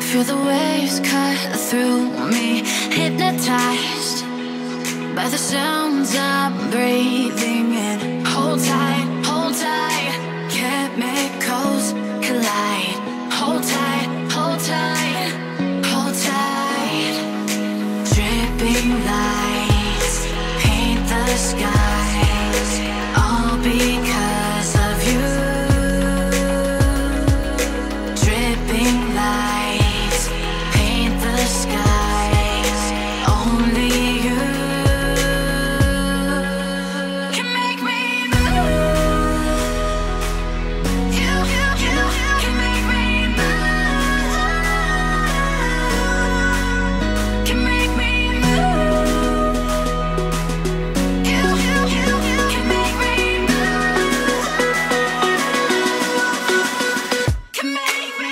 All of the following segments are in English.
Feel the waves cut through me, hypnotized by the sounds I'm breathing in. Hold tight, hold tight, chemicals collide. Hold tight, hold tight, hold tight. Dripping lights paint the skies, all because of you. Dripping lights paint the skies, only you can make me move. You can make me move. Can make me move. You can make me move. Can make me.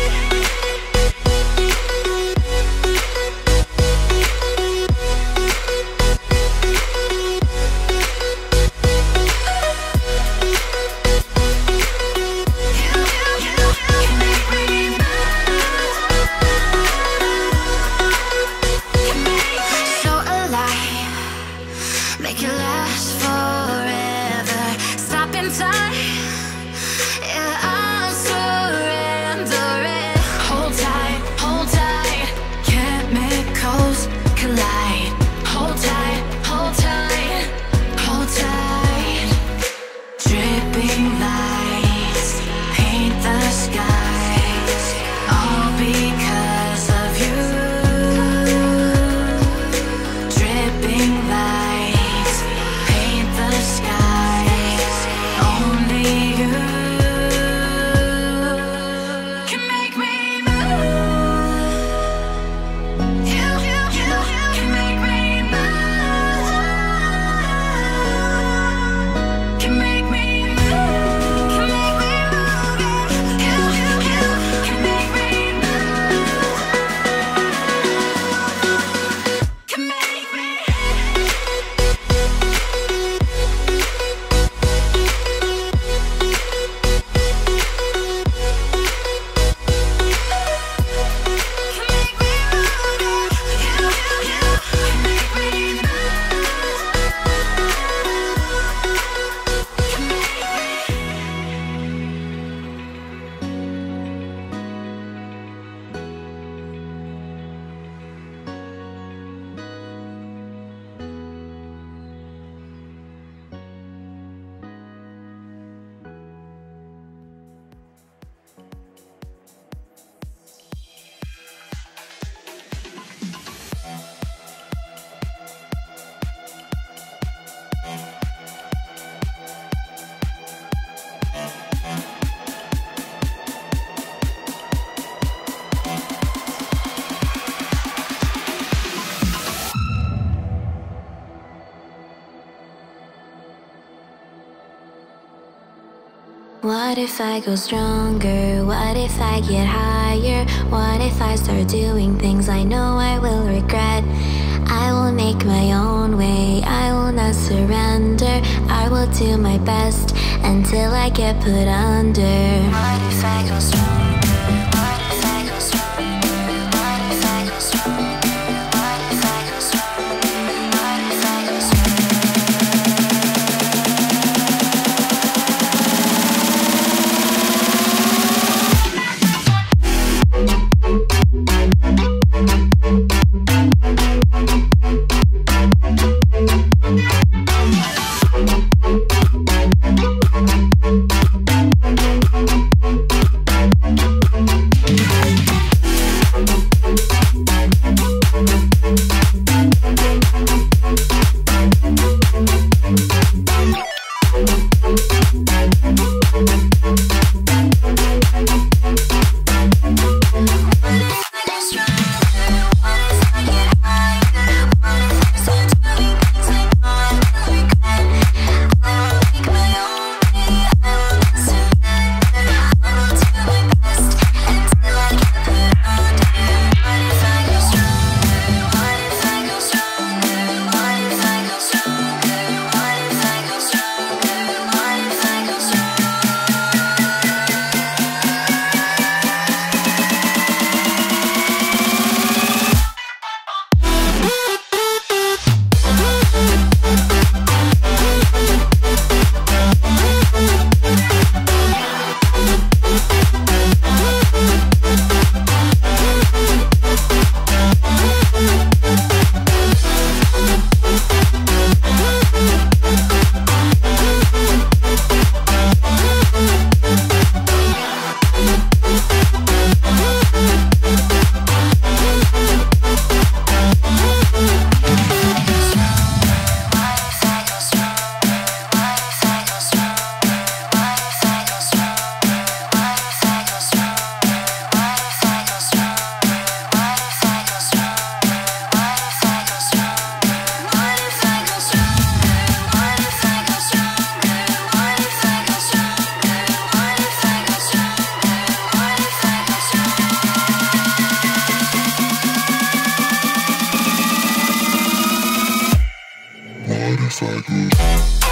So alive, make it last forever. Stop in time, yeah, I'm surrendering. Hold tight, chemicals collide. Hold tight, hold tight, hold tight. Dripping lights paint the skies, all because of you. Dripping lights paint the skies, only you can make me move. You can make me move. Can make me move. Can make me move. You can make me move. Can make me. What if I go stronger? What if I get higher? What if I start doing things I know I will regret? I will make my own way, I will not surrender. I will do my best until I get put under. What if I go stronger? What if I go stronger? What if I go stronger? What if I go stronger? What if I go stronger? if I could.